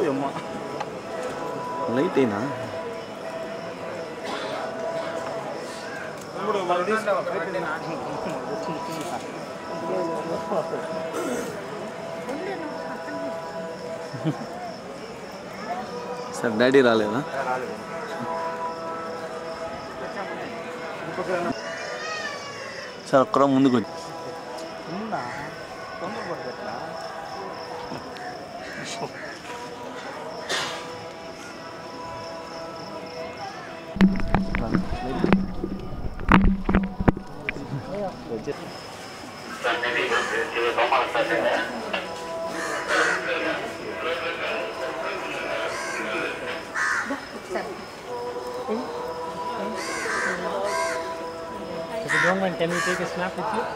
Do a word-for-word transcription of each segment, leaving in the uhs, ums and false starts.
అమ్మ లైట్ అయినా sir daddy రాలేదా? సార్ ఒక్కరా ముందుకు వచ్చి If you don't mind, can we take a snap with you?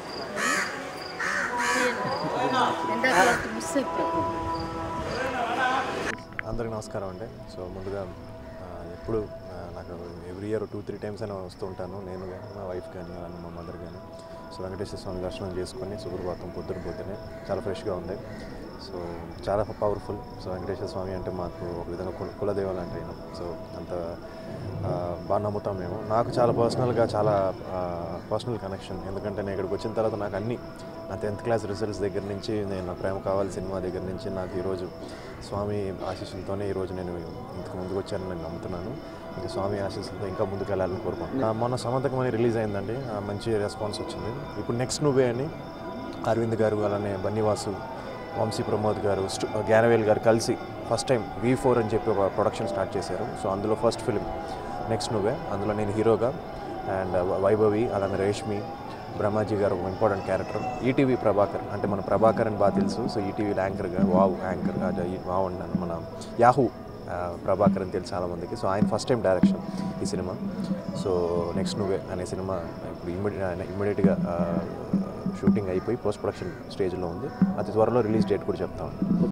అందరికీ నమస్కారం అండి. సో ముందుగా ఎప్పుడు నాకు every year two three times అయినా వస్తూ ఉంటాను, నేను కానీ మా వైఫ్ కానీ అలానే మా మదర్ కానీ. సో వెంకటేశ్వర స్వామి దర్శనం చేసుకొని సుప్రభాతం పొద్దున పొద్దునే చాలా ఫ్రెష్గా ఉంది. సో చాలా పవర్ఫుల్. సో వెంకటేశ్వర స్వామి అంటే మాకు ఒక విధంగా కుల కులదేవం అంటే అయినా. సో అంత బాగా నమ్ముతాం మేము. నాకు చాలా పర్సనల్గా చాలా పర్సనల్ కనెక్షన్. ఎందుకంటే నేను ఇక్కడికి వచ్చిన తర్వాత నాకు అన్నీ నా టెన్త్ క్లాస్ రిజల్ట్స్ దగ్గర నుంచి నేను నా ప్రేమ కావాలి సినిమా దగ్గర నుంచి నాకు ఈరోజు స్వామి ఆశీస్సులతోనే ఈరోజు నేను ఇంతకు ముందుకు వచ్చానని నేను నమ్ముతున్నాను. ఇంకా స్వామి ఆశీస్సులతో ఇంకా ముందుకు వెళ్ళాలని కోరుకుంటున్నాను. మొన్న సమంతకం అని రిలీజ్ అయిందండి, మంచి రెస్పాన్స్ వచ్చింది. ఇప్పుడు నెక్స్ట్ నువ్వే అని అరవింద్ గారు అలానే బన్నీవాసు, వంశీ ప్రమోద్ గారు, గ్యానవేల్ గారు కలిసి ఫస్ట్ టైం వి ఫోర్ అని చెప్పి ఒక ప్రొడక్షన్ స్టార్ట్ చేశారు. సో అందులో ఫస్ట్ ఫిలిం నెక్స్ట్ నువ్వే. అందులో నేను హీరోగా అండ్ వైభవి అలానే రేష్మి, బ్రహ్మాజీ గారు ఒక ఇంపార్టెంట్ క్యారెక్టర్, ఈటీవీ ప్రభాకర్ అంటే మన ప్రభాకర్ అని బాగా తెలుసు. సో ఈటీవీ యాంకర్గా వావ్ యాంకర్ వావ్ అన్నాను మన యాహూ ప్రభాకర్ అని తెలుసు చాలామందికి. సో ఆయన ఫస్ట్ టైం డైరెక్షన్ ఈ సినిమా. సో నెక్స్ట్ నువ్వే అనే సినిమా ఇప్పుడు ఇమ్మీడి ఇమ్మీడియట్గా షూటింగ్ అయిపోయి పోస్ట్ ప్రొడక్షన్ స్టేజ్లో ఉంది. అతి త్వరలో రిలీజ్ డేట్ కూడా చెప్తాం.